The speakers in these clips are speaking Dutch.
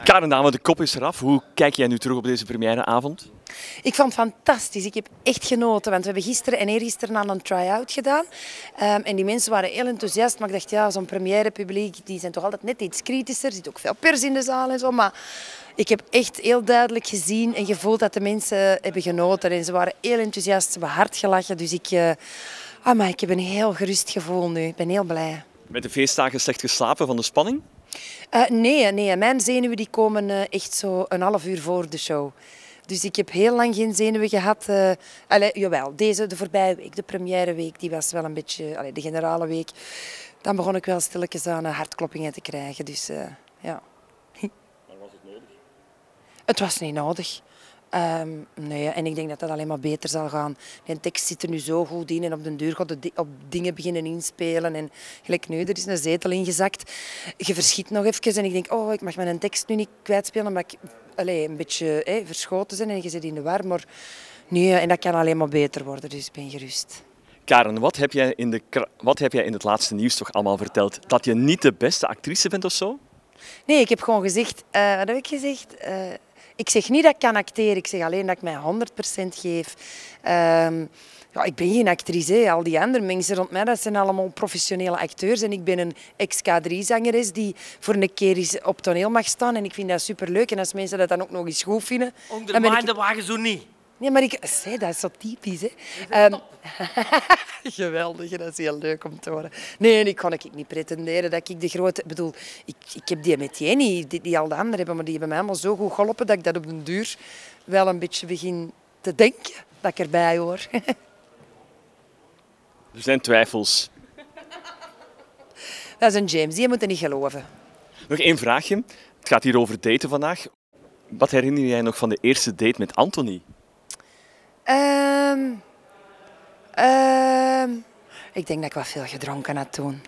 Karen Dame, de kop is eraf. Hoe kijk jij nu terug op deze premièreavond? Ik vond het fantastisch. Ik heb echt genoten. Want we hebben gisteren en eergisteren al een try-out gedaan. En die mensen waren heel enthousiast. Maar ik dacht, ja, zo'n premièrepubliek, die zijn toch altijd net iets kritischer. Er zit ook veel pers in de zaal en zo. Maar ik heb echt heel duidelijk gezien en gevoeld dat de mensen hebben genoten. En ze waren heel enthousiast, ze hebben hard gelachen. Dus ik heb een heel gerust gevoel nu. Ik ben heel blij. Met de feestdagen slecht geslapen van de spanning? Nee. Mijn zenuwen die komen echt zo een half uur voor de show. Dus ik heb heel lang geen zenuwen gehad. Jawel, de voorbije week, de premièreweek, die was wel een beetje, de generale week. Dan begon ik wel stilletjes aan hartkloppingen te krijgen. Dus ja. Maar was het nodig? Het was niet nodig. Nee, en ik denk dat dat alleen maar beter zal gaan. De tekst zit er nu zo goed in en op den duur gaat het op dingen beginnen inspelen. En gelijk nu, er is een zetel ingezakt. Je verschiet nog even en ik denk, oh, ik mag mijn tekst nu niet kwijtspelen, omdat ik een beetje verschoten ben en je zit in de war. Maar nee, en dat kan alleen maar beter worden, dus ik ben gerust. Karen, wat heb jij in het laatste nieuws toch allemaal verteld? Dat je niet de beste actrice bent of zo? Nee, ik heb gewoon gezegd, wat heb ik gezegd? Ik zeg niet dat ik kan acteren, ik zeg alleen dat ik mij 100% geef. Ik ben geen actrice, hè. Al die andere mensen rond mij dat zijn allemaal professionele acteurs. En ik ben een ex-K3-zangeres die voor een keer eens op toneel mag staan. En ik vind dat superleuk. En als mensen dat dan ook nog eens goed vinden... Ondermijn de wagen zo niet. Nee, maar dat is zo typisch. Hè. Geweldig, dat is heel leuk om te horen. Nee, ik kan niet pretenderen dat ik de grote... Ik bedoel, ik heb die metier niet, die al de anderen hebben, maar die hebben mij allemaal zo goed geholpen dat ik dat op den duur wel een beetje begin te denken dat ik erbij hoor. Er zijn twijfels. Dat is een James, die moet je niet geloven. Nog één vraagje. Het gaat hier over daten vandaag. Wat herinner jij nog van de eerste date met Anthony? Ik denk dat ik wat veel gedronken had toen.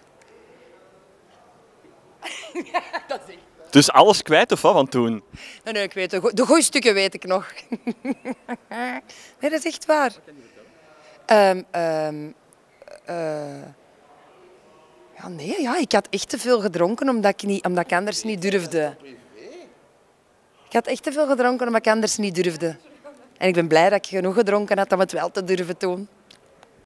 Dat is echt... Dus alles kwijt of wat van toen? Nee, ik weet de goeie stukken weet ik nog. Nee, dat is echt waar. Wat kan je vertellen? Ik had echt te veel gedronken omdat ik anders niet durfde. Ik had echt te veel gedronken omdat ik anders niet durfde. En ik ben blij dat ik genoeg gedronken had om het wel te durven doen.